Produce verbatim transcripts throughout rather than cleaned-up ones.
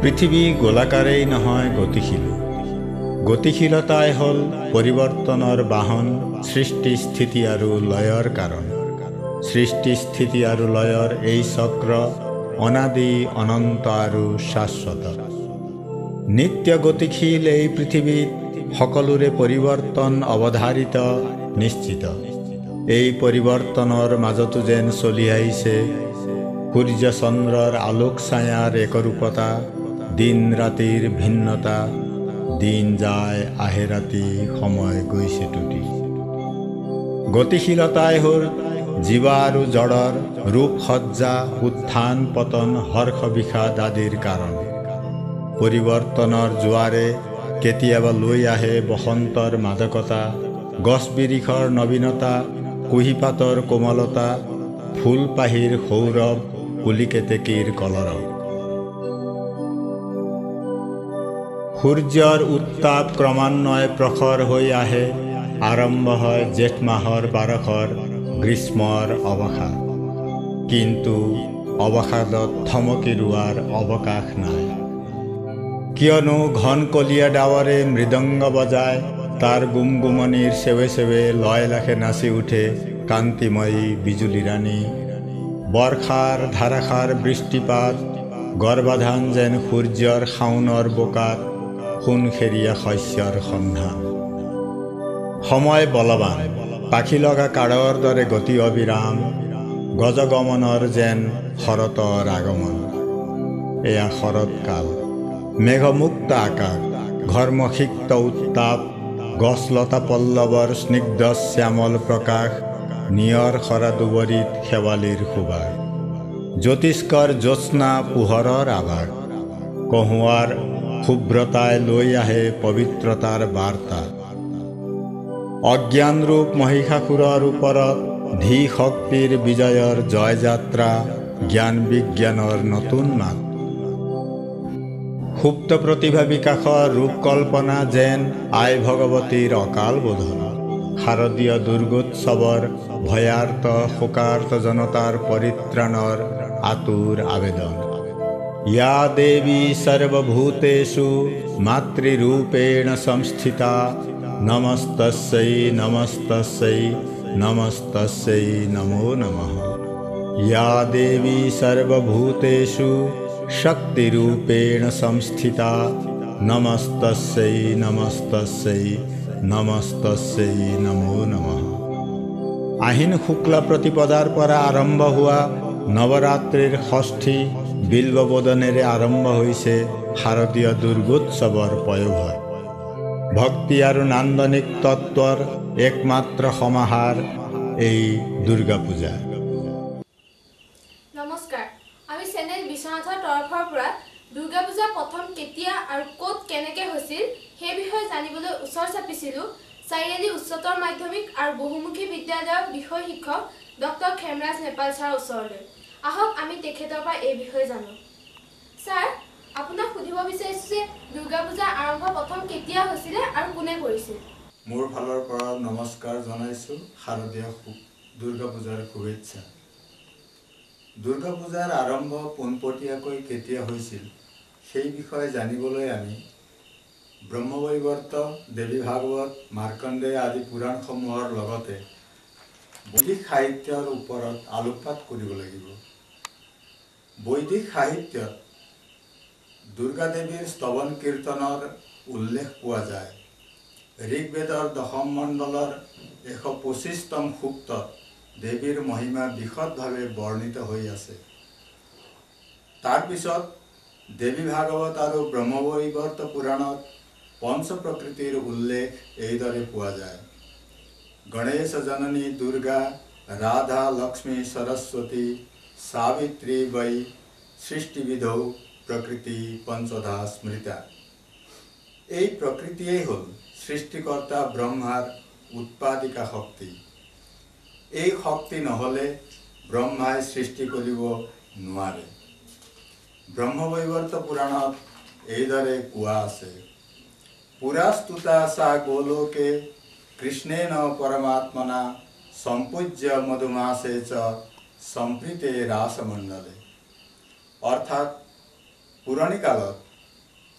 পৃথিৱী গোলাকাৰেই নহয় গতিশীল। গতিশীলতাই হ'ল পৰিৱৰ্তনৰ বাহন, সৃষ্টি স্থিতি আৰু লয়ৰ কাৰণ। সৃষ্টি স্থিতি আৰু লয়ৰ এই চক্ৰ অনাদি অনন্ত আৰু শাশ্বত। নিত্য গতিশীল এই পৃথিৱীত সকলোৰে পৰিৱৰ্তন অৱধাৰিত, নিশ্চিত। এই পৰিৱৰ্তনৰ মাজতো যেন চলি আহিছে সূৰ্য চন্দ্ৰৰ আলোক ছায়াৰ একৰূপতা, দিন ৰাতিৰ ভিন্নতা। দিন যায় আহে ৰাতি, সময় গৈছে টুটি। গতিশীলতাই হ'ল জীৱ আৰু জড়ৰ ৰূপ সজ্জা, উত্থান পতন, হৰ্ষ বিষাদ আদিৰ কাৰণ। পৰিৱৰ্তনৰ জোৱাৰে কেতিয়াবা লৈ আহে বসন্তৰ মাদকতা, গছ বিৰিখৰ নবীনতা, কুঁহিপাতৰ কোমলতা, ফুল পাহিৰ সৌৰভ, কুলি কেতেকীৰ কলৰৱ। সূৰ্যৰ উত্তাপ ক্ৰমান্বয়ে প্ৰখৰ হৈ আহে, আৰম্ভ হয় জেঠ মাহৰ বাৰসৰ গ্ৰীষ্মৰ অৱসাদ। কিন্তু অৱসাদত থমকি ৰোৱাৰ অৱকাশ নাই, কিয়নো ঘন কলীয়া ডাৱৰে মৃদংগ বজায়, তাৰ গুমগুমনিৰ সেৱে সেৱে লয় লাখে নাচি উঠে কান্তিময়ী বিজুলী ৰাণী। বৰ্ষাৰ ধাৰাসাৰ বৃষ্টিপাত, গৰ্ভাধান যেন সূৰ্যৰ শাওনৰ বোকাত, সোণসেৰীয়া শস্যৰ সন্ধান। সময় বলৱান, পাখি লগা কাড়ৰ দৰে গতি অবিৰাম, গজগমনৰ যেন শৰতৰ আগমন। এয়া শৰৎকাল, মেঘমুক্ত আকাশ, ঘৰ্মসিক্ত উত্তাপ, গছলতা পল্লৱৰ স্নিগ্ধ শ্যামল প্ৰকাশ, নিয়ৰ সৰা দুবৰিত শেৱালিৰ সুবাস, জ্যোতিষ্কৰ জ্যোৎস্না পোহৰৰ আভাস। কহুঁৱাৰ শুভ্ৰতাই লৈ আহে পবিত্ৰতাৰ বাৰ্তা। অজ্ঞানৰূপ মহিষাসুৰৰ ওপৰত ধী শক্তিৰ বিজয়ৰ জয়যাত্ৰা, জ্ঞান বিজ্ঞানৰ নতুন মাত। সুপ্ত প্ৰতিভা বিকাশৰ ৰূপকল্পনা যেন আই ভগৱতীৰ অকাল বোধন। শাৰদীয় দুৰ্গোৎসৱৰ ভয়াৰ্ত শোকাৰ্ত জনতাৰ পৰিত্ৰাণৰ আতুৰ আবেদন। ইয়া দেৱী সৰ্বভূতেষু মাতৃৰূপেণ সংস্থিতা, নমস্তস্যৈ নমস্তস্যৈ নমস্তস্যৈ নমো নমঃ। ইয়া দেৱী সৰ্বভূতেষু শক্তিৰূপেণ সংস্থিতা, নমস্তস্যৈ নমস্তস্যৈ নমস্তস্যৈ নমো নমঃ। আহিন শুক্ল প্ৰতিপদাৰ পৰা আৰম্ভ হোৱা নৱৰাত্ৰিৰ ষষ্ঠী বিল্ববোধনেৰে আৰম্ভ হৈছে শাৰদীয় দুৰ্গোৎসৱৰ পয়োভৰ। ভক্তি আৰু নান্দনিক তত্বৰ একমাত্ৰ সমাহাৰ এই দুৰ্গা পূজা। নমস্কাৰ, আমি চেনেল বিশ্বনাথৰ তৰফৰ পৰা দুৰ্গা পূজা প্ৰথম কেতিয়া আৰু ক'ত কেনেকৈ হৈছিল সেই বিষয়ে জানিবলৈ ওচৰ চাপিছিলোঁ চাৰিআলি উচ্চতৰ মাধ্যমিক আৰু বহুমুখী বিদ্যালয়ৰ বিষয় শিক্ষক ডক্টৰ খেমৰাজ নেপাল ছাৰৰ ওচৰলৈ। আহক আমি তেখেতৰ পৰা এই বিষয়ে জানো। ছাৰ, আপোনাক সুধিব বিচাৰিছোঁ যে দুৰ্গা পূজা আৰম্ভ প্ৰথম কেতিয়া হৈছিলে আৰু কোনে কৰিছিল? মোৰ ফালৰ পৰা নমস্কাৰ জনাইছোঁ, শাৰদীয় দুৰ্গা পূজাৰ শুভেচ্ছা। দুৰ্গা পূজাৰ আৰম্ভ পোনপটীয়াকৈ কেতিয়া হৈছিল সেই বিষয়ে জানিবলৈ আমি ব্ৰহ্মবৈবৰ্ত, দেৱী ভাগৱত, মাৰ্কণ্ডেয় আদি পুৰাণসমূহৰ লগতে বৈদিক সাহিত্যৰ ওপৰত আলোকপাত কৰিব লাগিব। বৈদিক সাহিত্যত দুৰ্গা দেৱীৰ স্তৱন কীৰ্তনৰ উল্লেখ পোৱা যায়। ঋগ্বেদৰ দশম মণ্ডলৰ এশ পঁচিছতম সূক্তত দেৱীৰ মহিমা বিশদভাৱে বৰ্ণিত হৈ আছে। তাৰপিছত দেৱী ভাগৱত আৰু ব্ৰহ্মবৈবৰ্ত পুৰাণত পঞ্চ প্ৰকৃতিৰ উল্লেখ এইদৰে পোৱা যায়। গণেশ জননী দুৰ্গা, ৰাধা লক্ষ্মী সৰস্বতী, সাবিত্ৰী বৈ সৃষ্টিবিধৌ প্ৰকৃতি পঞ্চধা স্মৃতা। এই প্ৰকৃতিয়েই হ'ল সৃষ্টিকৰ্তা ব্ৰহ্মাৰ উৎপাদিকা শক্তি। এই শক্তি নহ'লে ব্ৰহ্মাই সৃষ্টি কৰিব নোৱাৰে। ব্ৰহ্মবৈবৰ্ত পুৰাণত এইদৰে কোৱা আছে, পুৰাস্তুতা সা গোলোকে কৃষ্ণেন পৰমাত্মনা সম্পূজ্য মধুমাসে চ সম্প্ৰীতে ৰাসমণ্ডলে। অৰ্থাৎ পুৰণি কালত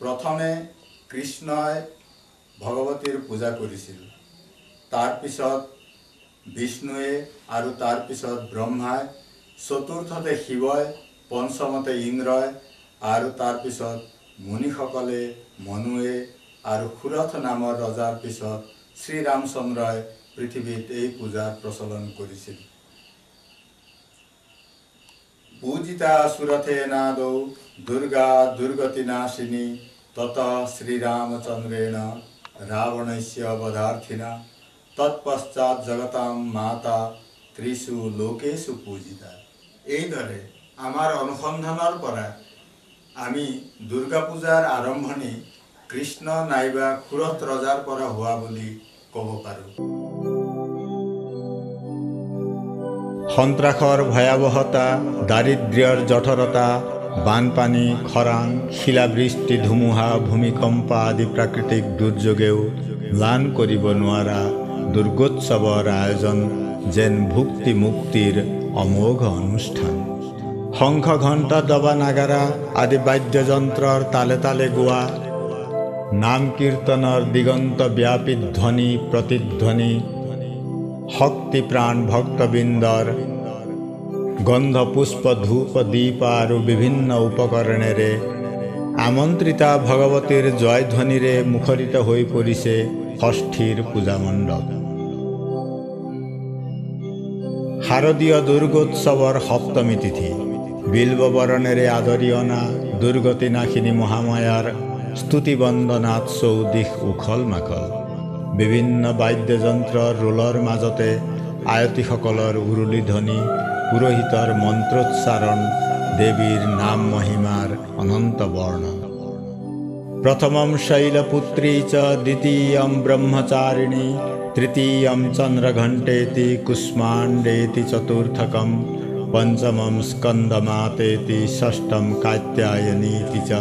প্ৰথমে কৃষ্ণই ভগৱতীৰ পূজা কৰিছিল, তাৰ পিছত বিষ্ণুৱে আৰু তাৰ পিছত ব্ৰহ্মাই, চতুৰ্থতে শিৱই, পঞ্চমতে ইন্দ্ৰই আৰু তাৰ পিছত মুনিসকলে, মনুৱে আৰু সুৰথ নামৰ ৰজাৰ পিছত শ্ৰীৰামচন্দ্ৰই পৃথিৱীত এই পূজাৰ প্ৰচলন কৰিছিল। পূজিতা সুৰথেনাদৌ দুৰ্গা দুৰ্গতিনাশিনী তত শ্ৰীৰামচন্দ্ৰেণ ৰাৱণস্য বধাৰ্থিনা তৎপশ্চাৎ জগতাম মাতা ত্ৰিশু লোকেশু পূজিতা। এইদৰে আমাৰ অনুসন্ধানৰ পৰা আমি দুৰ্গা পূজাৰ আৰম্ভণি কৃষ্ণ নাইবা সুৰথ ৰজাৰ পৰা হোৱা বুলি ক'ব পাৰোঁ। সন্ত্ৰাসৰ ভয়াৱহতা, দাৰিদ্ৰ্যৰ জঠৰতা, বানপানী, খৰাং, শিলাবৃষ্টি, ধুমুহা, ভূমিকম্প আদি প্ৰাকৃতিক দুৰ্যোগেও ম্লান কৰিব নোৱাৰা দুৰ্গোৎসৱৰ আয়োজন যেন ভুক্তি মুক্তিৰ অমোঘ অনুষ্ঠান। শংখ, ঘণ্টা, দবা, নাগাৰা আদি বাদ্যযন্ত্ৰৰ তালে তালে গোৱা, নাম কীৰ্তনৰ দিগন্ত ব্যাপী ধ্বনি প্ৰতিধ্বনি, শক্তি প্ৰাণ ভক্তবৃন্দৰ গন্ধ, পুষ্প, ধূপ, দীপ আৰু বিভিন্ন উপকৰণেৰে আমন্ত্ৰিতা ভগৱতীৰ জয়ধ্বনিৰে মুখৰিত হৈ পৰিছে ষষ্ঠীৰ পূজা মণ্ডপ। শাৰদীয় দুৰ্গোৎসৱৰ সপ্তমী তিথি বিল্ববৰণেৰে আদৰি অনা দুৰ্গতিনাশিনী মহামায়াৰ স্তুতি বন্দনাত চৌদিশ উখল মাখল। বিভিন্ন বাদ্যযন্ত্ৰৰ ৰোলৰ মাজতে আয়তীসকলৰ উৰুলি ধ্বনি, পুৰোহিতৰ মন্ত্ৰোচ্চাৰণ, দেৱীৰ নাম মহিমাৰ অনন্ত বৰ্ণন। প্ৰথমম শৈলপুত্ৰী চ দ্বিতীয়ম ব্ৰহ্মচাৰিণী তৃতীয়ম চন্দ্ৰঘণ্টেতি কুষ্মাণ্ডেতি চতুৰ্থকম পঞ্চমম স্কন্দমাতেতি ষষ্ঠম কাত্যায়নীতি চ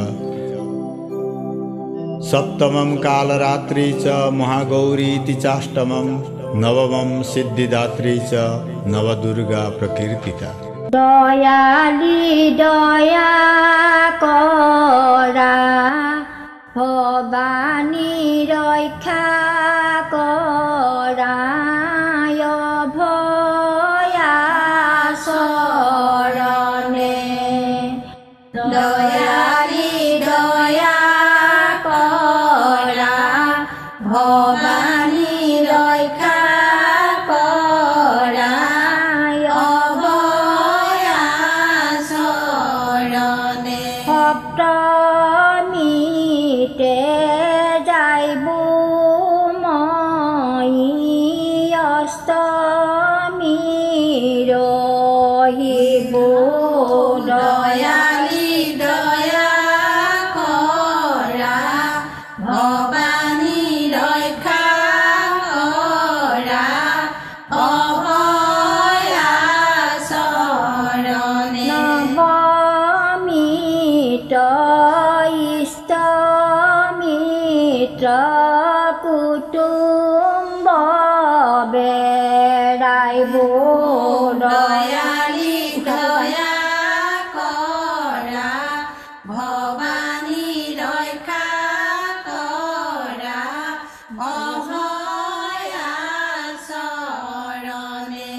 সপ্তমম কালরাত্রি চ মহাগৌরীতি চাষ্টমম নবমম সিদ্ধিদাত্রী চ নবদুর্গা প্রকীর্তিতা। দয়ালি দয়া কৰা ভবানী ৰক্ষা কৰা ভয়া চৰণে দয়ালি দয়া কৰা ভবানী ৰক্ষা কৰা ভয়া চৰণে সপ্তমীতে যাইব মই অষ্টমী ৰহিব দয়ালি দয়া কৰা ভবানী ৰক্ষা কৰা অভয়া চৰণে নৱমীত ইষ্টমিত্ৰ কুটুম্ব বেৰাইব দয়ালি দয়া কৰা ভবানী ৰক্ষা কৰা অভয়া চৰণে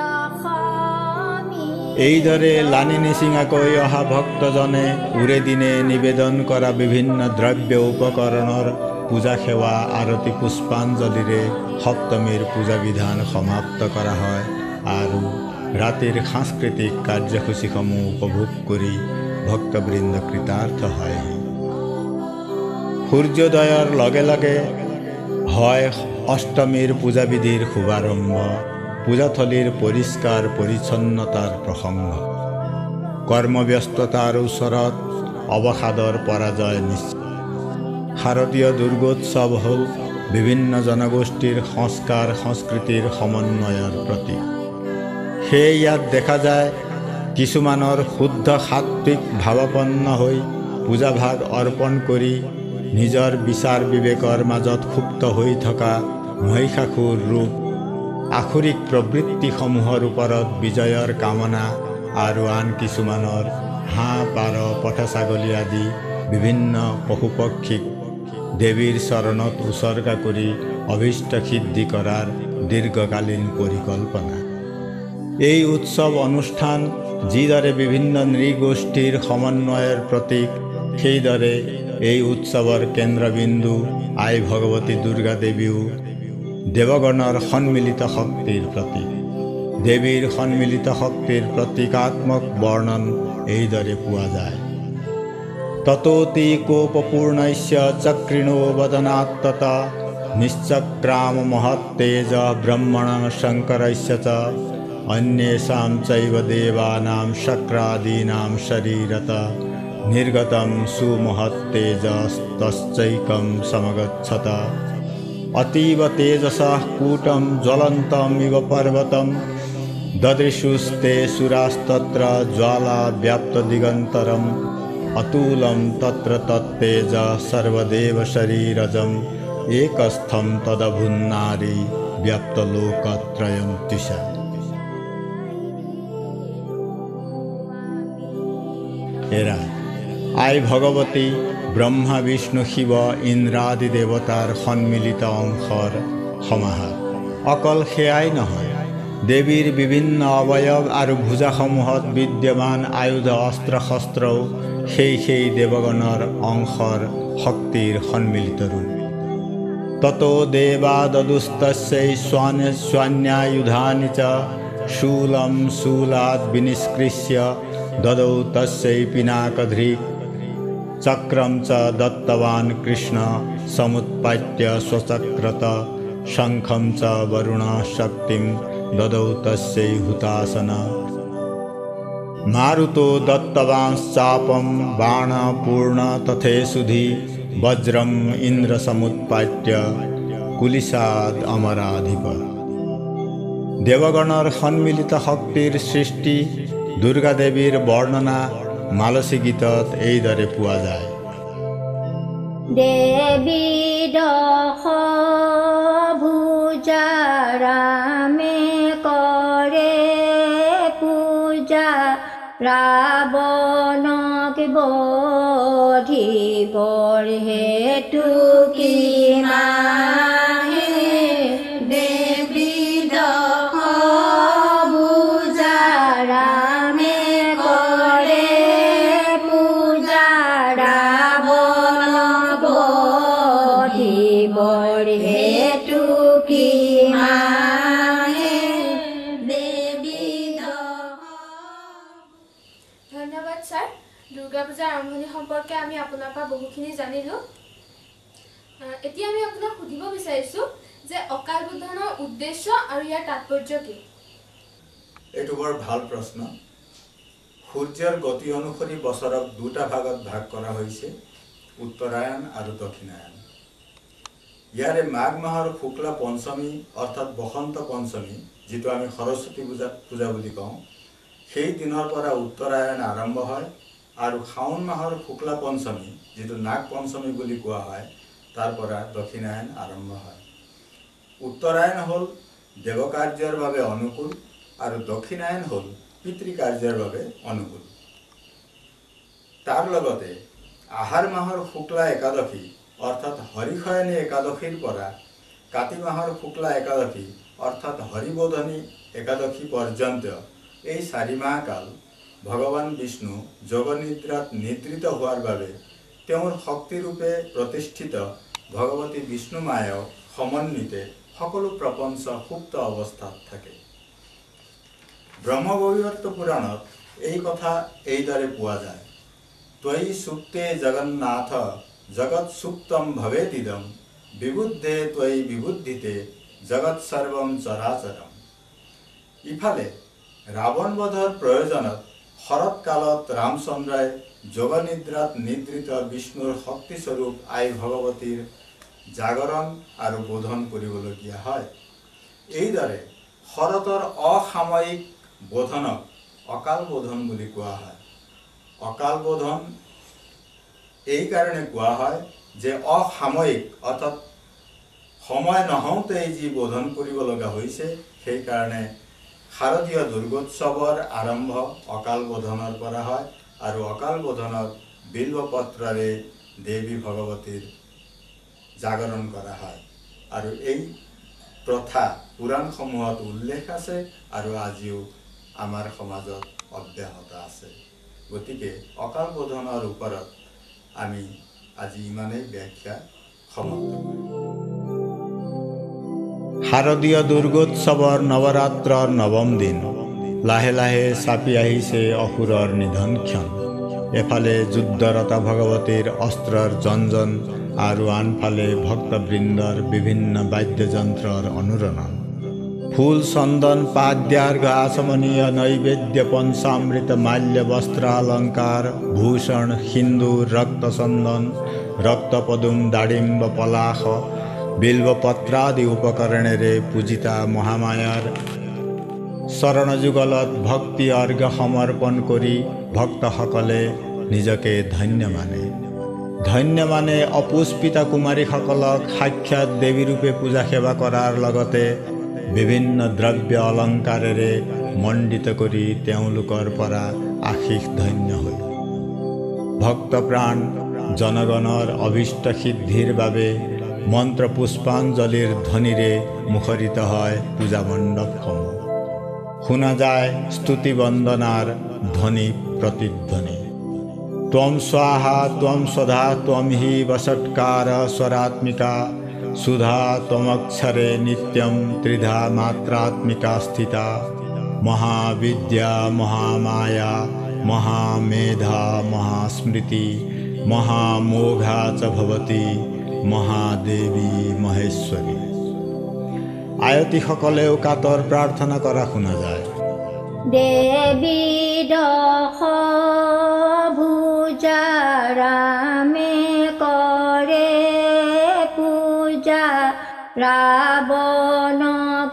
দশমী। এইদৰে লানি নিচিঙাকৈ অহা ভক্তজনে উৰে দিনে নিবেদন কৰা বিভিন্ন দ্ৰব্য উপকৰণৰ পূজা সেৱা আৰতি পুষ্পাঞ্জলিৰে সপ্তমীৰ পূজা বিধান সমাপ্ত কৰা হয় আৰু ৰাতিৰ সাংস্কৃতিক কাৰ্যসূচীসমূহ উপভোগ কৰি ভক্তবৃন্দ কৃতাৰ্থ হয়। সূৰ্যোদয়ৰ লগে লগে হয় অষ্টমীৰ পূজাবিধিৰ শুভাৰম্ভ, পূজাথলীৰ পৰিষ্কাৰ পৰিচ্ছন্নতাৰ প্ৰসংগ। কৰ্মব্যস্ততাৰ ওচৰত অৱসাদৰ পৰাজয় নিশ্চিত। শাৰদীয় দুৰ্গোৎসৱ হ'ল বিভিন্ন জনগোষ্ঠীৰ সংস্কাৰ সংস্কৃতিৰ সমন্বয়ৰ প্ৰতীক। সেয়ে ইয়াত দেখা যায় কিছুমানৰ শুদ্ধ সাত্বিক ভাৱাপন্ন হৈ পূজাভাগ অৰ্পণ কৰি নিজৰ বিচাৰ বিবেকৰ মাজত সুপ্ত হৈ থকা মহিষাসুৰ ৰূপ আসুৰিক প্ৰবৃত্তিসমূহৰ ওপৰত বিজয়ৰ কামনা আৰু আন কিছুমানৰ হাঁহ, পাৰ, পঠা ছাগলী আদি বিভিন্ন পশুপক্ষীক দেৱীৰ চৰণত উচৰ্গা কৰি অভীষ্ট সিদ্ধি কৰাৰ দীৰ্ঘকালীন পৰিকল্পনা। এই উৎসৱ অনুষ্ঠান যিদৰে বিভিন্ন নৃগোষ্ঠীৰ সমন্বয়ৰ প্ৰতীক, সেইদৰে এই উৎসৱৰ কেন্দ্ৰবিন্দু আই ভগৱতী দুৰ্গা দেৱীও দেৱগণৰ সন্মিলিত শক্তিৰ প্ৰতীক। দেৱীৰ সন্মিলিত শক্তিৰ প্ৰতীকাত্মক বৰ্ণন এইদৰে পোৱা যায়। ততোতি কোপপূৰ্ণস্য চক্ৰিণো বদনাত্তত নিশ্চক্ৰাম মহত্তেজ ব্ৰহ্মণ শংকৰস্য চ अन्येषां चैव देवानां शक्रादीनां शरीरत निर्गतं सुमहत्तेजस्तश्चैकं समगच्छत अतीव तेजसः कूटं ज्वलन्तमिव पर्वतं ददृशुस्ते सुरास्तत्र ज्वाला व्याप्तदिगन्तरम् अतुलं तत्र तत्तेज सर्वदेव शरीरजम् एकस्थं तदभुन्नारी व्याप्तलोकत्रयं तिषा। এরা আই ভগৱতী ব্ৰহ্মা বিষ্ণু শিৱ ইন্দ্ৰাদি দেৱতাৰ সন্মিলিত অংশৰ সমাহাৰ। অকল সেয়াই নহয়, দেৱীৰ বিভিন্ন অৱয়ব আৰু ভুজাসমূহত বিদ্যমান আয়ুধ অস্ত্ৰ শস্ত্ৰও সেই সেই দেৱগণৰ অংশৰ শক্তিৰ সন্মিলিত ৰূপ। ততো দেৱা দদুস্তস্যৈ স্বানে স্বান্যায়ুধানি চ শূলম শূলাদ বিনিষ্কৃষ্য ददौ तस्यै पिनाकधृक् चक्रं च दत्तवान् कृष्ण समुत्पाट्य स्वचक्रत शङ्खं च वरुणः शक्तिं ददौ तस्यै हुतासन मारुतो दत्तवांश्चापं बाणपूर्ण तथेसुधि वज्रम् इन्द्रसमुत्पाट्य कुलिशाद अमराधिप। দেৱগণৰ সন্মিলিত শক্তিৰ সৃষ্টি দুৰ্গা দেৱীৰ বৰ্ণনা মালসী গীতত এইদৰে পোৱা যায়। দেৱী দশ ভুজা ৰামে কৰে পূজা ৰাৱণক বধিবৰ হেতু কি মাহে দেৱী দশ ভুজা ৰামে কৰে পূজা ৰাৱণক বধিবৰ হেতু কি মাহে দেৱী দশ। ধন্যবাদ ছাৰ। দুৰ্গা পূজাৰ আৰম্ভণি সম্পৰ্কে আমি আপোনাৰ পৰা বহুখিনি জানিলোঁ। এতিয়া আমি আপোনাক সুধিব বিচাৰিছোঁ যে অকাল বোধনৰ উদ্দেশ্য আৰু ইয়াৰ তাৎপৰ্য কি? এইটো বৰ ভাল প্ৰশ্ন। সূৰ্যৰ গতি অনুসৰি বছৰক দুটা ভাগত ভাগ কৰা হৈছে, উত্তৰায়ণ আৰু দক্ষিণায়ন। ইয়াৰে মাঘ মাহৰ শুক্লা পঞ্চমী অৰ্থাৎ বসন্ত পঞ্চমী, যিটো আমি সৰস্বতী পূজা পূজা বুলি কওঁ, সেই দিনৰ পৰা উত্তৰায়ণ আৰম্ভ হয় আৰু শাওণ মাহৰ শুক্লা পঞ্চমী, যিটো নাগ পঞ্চমী বুলি কোৱা হয়, তাৰ পৰা দক্ষিণায়ন আৰম্ভ হয়। উত্তৰায়ণ হ'ল দেৱকাৰ্যৰ বাবে অনুকূল আৰু দক্ষিণায়ন হ'ল পিতৃকাৰ্যৰ বাবে অনুকূল। তাৰ লগতে আহাৰ মাহৰ শুক্লা একাদশী অৰ্থাৎ হৰিশয়নী একাদশীৰ পৰা কাতি মাহৰ শুক্লা একাদশী অৰ্থাৎ হৰিবোধনী একাদশী পৰ্যন্ত এই চাৰি মাহ কাল ভগৱান বিষ্ণু যোগনিদ্ৰাত নিদ্ৰিত হোৱাৰ বাবে তেওঁৰ শক্তিৰূপে প্ৰতিষ্ঠিত ভগৱতী বিষ্ণু মায়াও সমন্বিতে সকলো প্ৰপঞ্চ সুপ্ত অৱস্থাত থাকে। ব্ৰহ্মবৈৱৰ্ত পুৰাণত এই কথা এইদৰে পোৱা যায়। ত্বয়ি সুপ্তে জগন্নাথ জগৎ সুপ্তম ভৱেদিদম বিবুদ্ধে ত্বয়ি বিবুদ্ধিতে জগৎ সৰ্বম চৰাচৰম। ইফালে ৰাৱণ বধৰ প্ৰয়োজনত শৰৎকালত ৰামচন্দ্ৰই যোগনিদ্ৰাত নিদ্ৰিত বিষ্ণুৰ শক্তিস্বৰূপ আই ভগৱতীৰ জাগৰণ আৰু বোধন কৰিবলগীয়া হয়। এইদৰে শৰতৰ অসাময়িক বোধনক অকাল বোধন বুলি কোৱা হয়। অকাল বোধন এই কাৰণে কোৱা হয় যে অসাময়িক অৰ্থাৎ সময় নহওঁতেই যি বোধন কৰিব লগা হৈছে, সেইকাৰণে শাৰদীয় দুৰ্গোৎসৱৰ আৰম্ভ অকাল বোধনৰ পৰা হয় আৰু অকাল বোধনত বিল্বপত্ৰৰে দেৱী ভগৱতীৰ জাগৰণ কৰা হয় আৰু এই প্ৰথা পুৰাণসমূহত উল্লেখ আছে আৰু আজিও আমাৰ সমাজত অব্যাহত আছে। গতিকে অকাল বোধনৰ ওপৰত আমি আজি ইমানেই ব্যাখ্যা সমাপ্ত কৰিম। শাৰদীয় দুৰ্গোৎসৱৰ নৱৰাত্ৰৰ নৱম দিন লাহে লাহে চাপি আহিছে অসুৰৰ নিধন ক্ষণ। এফালে যুদ্ধৰতা ভগৱতীৰ অস্ত্ৰৰ জঞ্জন আৰু আনফালে ভক্তবৃন্দৰ বিভিন্ন বাদ্যযন্ত্ৰৰ অনুৰণন। ফুল চন্দন পাদ্যাৰ্ঘ আচমনীয় নৈবেদ্য পঞ্চামৃত মাল্য বস্ত্ৰালংকাৰ ভূষণ সিন্দুৰ ৰক্তচন্দন ৰক্তপদুম দাড়িম্ব পলাশ বিল্বপত্ৰাদি উপকৰণেৰে পূজিতা মহামায়াৰ চৰণযুগলত ভক্তি অৰ্ঘ সমৰ্পণ কৰি ভক্তসকলে নিজকে ধন্য মানে। ধন্য মানে অপুষ্পিতা কুমাৰীসকলক সাক্ষাৎ দেৱীৰূপে পূজা সেৱা কৰাৰ লগতে বিভিন্ন দ্ৰব্য অলংকাৰেৰে মণ্ডিত কৰি তেওঁলোকৰ পৰা আশীষ ধন্য হ'ল। ভক্তপ্ৰাণ জনগণৰ অভীষ্ট সিদ্ধিৰ বাবে মন্ত্ৰ পুষ্পাঞ্জলিৰ ধ্বনিৰে মুখৰিত হয় পূজা মণ্ডপসমূহ। শুনা যায় স্তুতি বন্দনাৰ ধ্বনি প্ৰতিধ্বনি। ত্বম স্বাহা ত্বম সদা ত্বম হি বসৎকাৰ স্বৰাত্মিকা সুধা ত্বমক্ষৰে নিত্যম ত্ৰিধা মাত্ৰাত্মিকা স্থিতা মহাবিদ্যা মহামায়া মহামেধা মহাস্মৃতি মহামোঘা চ ভৱতি মহাদেৱী মহেশ্বৰী। আয়তীসকলেও কাতৰ প্ৰাৰ্থনা কৰা শুনা যায়। দেৱী দশ ভুজা ৰামে কৰে পূজা ৰাৱণক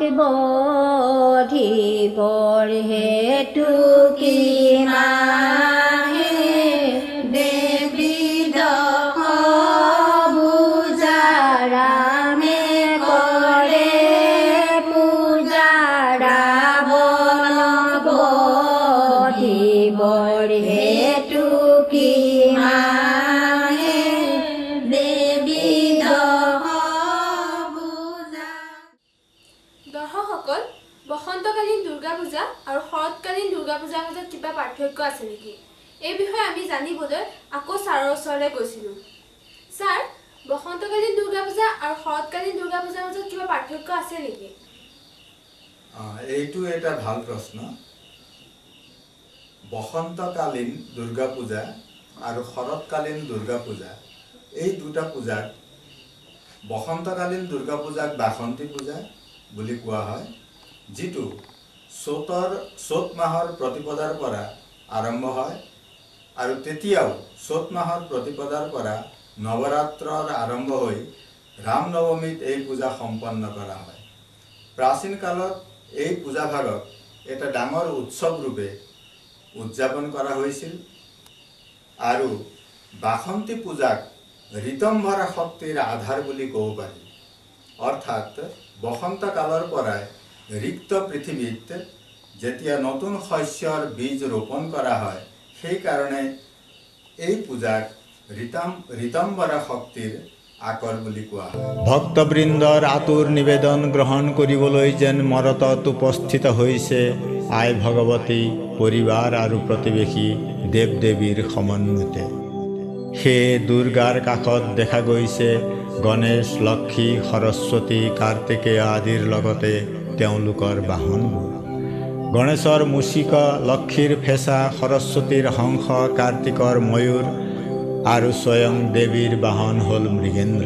বধিবৰ হেতু কি মাহে দেৱী দশ ভুজা ৰামে কৰে পূজা ৰাৱণক বধিবৰ হেতু কি মাহে দেৱী দশ ভুজা। দৰ্শকসকল, বসন্তকালীন দুৰ্গা পূজা আৰু শৰৎকালীন দুৰ্গা পূজাৰ মাজত কিবা পাৰ্থক্য আছে নেকি? এই বিষয়ে আমি জানিবলৈ আকৌ ছাৰৰ ওচৰলৈ গৈছিলোঁ। ছাৰ, বসন্তকালীন দুৰ্গা পূজা আৰু শৰৎকালীন দুৰ্গা পূজাৰ মাজত কিবা পাৰ্থক্য আছে নেকি? এইটো এটা ভাল প্ৰশ্ন। বসন্তকালীন দুৰ্গা পূজা আৰু শৰৎকালীন দুৰ্গা পূজা এই দুটা পূজাক বসন্তকালীন দুৰ্গা পূজাক বাসন্তী পূজা বুলি কোৱা হয়, যিটো চ'তৰ চ'ত মাহৰ প্ৰতিপদাৰ পৰা আৰম্ভ হয় আৰু তেতিয়াও চ'ত মাহৰ প্ৰতিপদাৰ পৰা নৱৰাত্ৰৰ আৰম্ভ হৈ ৰাম নৱমীত এই পূজা সম্পন্ন কৰা হয়। প্ৰাচীন কালত এই পূজাভাগক এটা ডাঙৰ উৎসৱ ৰূপে উদযাপন কৰা হৈছিল আৰু বাসন্তী পূজাক ঋতম্ভৰা শক্তিৰ আধাৰ বুলি ক'ব পাৰি। অৰ্থাৎ বসন্ত কালৰ পৰাই ৰিক্ত পৃথিৱীত যেতিয়া নতুন শস্যৰ বীজ ৰোপণ কৰা হয়, সেইকাৰণে এই পূজাক ঋতম ঋতম্ভৰা শক্তিৰ আকৰ বুলি কোৱা হয়। ভক্তবৃন্দৰ আতুৰ নিবেদন গ্ৰহণ কৰিবলৈ যেন মৰতত উপস্থিত হৈছে আই ভগৱতী পৰিবাৰ আৰু প্ৰতিবেশী দেৱ দেৱীৰ সমন্বিতে। সেয়ে দুৰ্গাৰ কাষত দেখা গৈছে গণেশ, লক্ষী, সৰস্বতী, কাৰ্তিকেয় আদিৰ লগতে তেওঁলোকৰ বাহনবোৰ। গণেশৰ মুচিক, লক্ষীৰ ফেঁচা, সৰস্বতীৰ হংস, কাৰ্তিকৰ ময়ূৰ আৰু স্বয়ং দেৱীৰ বাহন হ'ল মৃগেন্দ্ৰ।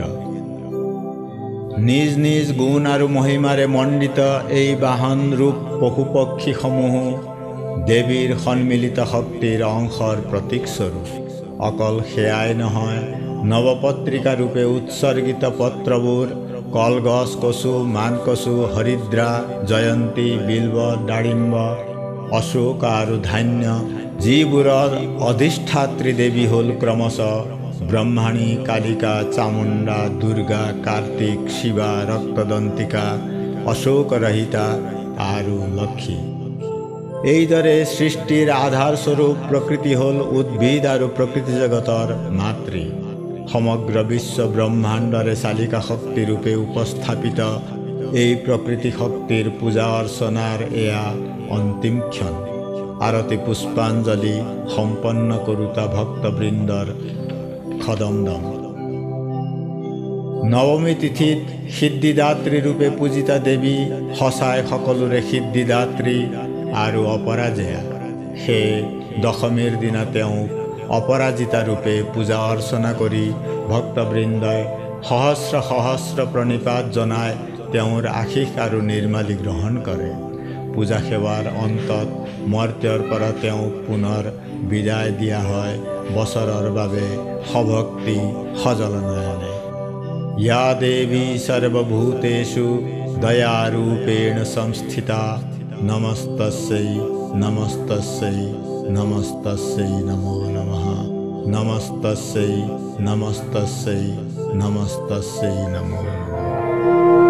নিজ নিজ গুণ আৰু মহিমাৰে মণ্ডিত এই বাহন ৰূপ পশুপক্ষীসমূহো দেৱীৰ সন্মিলিত শক্তিৰ অংশৰ প্ৰতীকস্বৰূপ। অকল সেয়াই নহয়, নৱপত্ৰিকা ৰূপে উৎসৰ্গিত পত্ৰবোৰ কলগছ, কচু, মানকচু, হৰিদ্ৰা, জয়ন্তী, বিল্ব, দাড়িম্ব, অশোক আৰু ধান্য, যিবোৰৰ অধিষ্ঠাত্ৰী দেৱী হ'ল ক্ৰমশঃ ব্ৰহ্মাণী, কালিকা, চামুণ্ডা, দুৰ্গা, কাৰ্তিক, শিৱা, ৰক্তদন্তিকা, অশোকৰহিতা আৰু লক্ষী। এইদৰে সৃষ্টিৰ আধাৰস্বৰূপ প্ৰকৃতি হ'ল উদ্ভিদ আৰু প্ৰকৃতি জগতৰ মাতৃ। সমগ্ৰ বিশ্ব ব্ৰহ্মাণ্ডৰে চালিকা শক্তিৰূপে উপস্থাপিত এই প্ৰকৃতি শক্তিৰ পূজা অৰ্চনাৰ এয়া অন্তিম ক্ষণ। আৰতি পুষ্পাঞ্জলি সম্পন্ন কৰোঁতা ভক্তবৃন্দৰ খদমদম। নৱমী তিথিত সিদ্ধিদাত্ৰী ৰূপে পূজিতা দেৱী সঁচাই সকলোৰে সিদ্ধিদাত্ৰী আৰু অপৰাজয়া। সেয়ে দশমীৰ দিনা তেওঁক অপৰাজিতা ৰূপে পূজা অৰ্চনা কৰি ভক্তবৃন্দই সহস্ৰ সহস্ৰ প্ৰণিপাত জনাই তেওঁৰ আশীষ আৰু নিৰ্মালি গ্ৰহণ কৰে। পূজা সেৱাৰ অন্তত মৰ্ত্যৰ পৰা তেওঁক পুনৰ বিদায় দিয়া হয় বছৰৰ বাবে সভক্তি সজল নয়নে। या देवी सर्वभूतेषु दयारूपेण संस्थिता नमस्तस्यै नमस्तस्यै नमस्तस्यै नमो नमः नमस्तस्यै नमस्तस्यै नमस्तस्यै नमो नमः।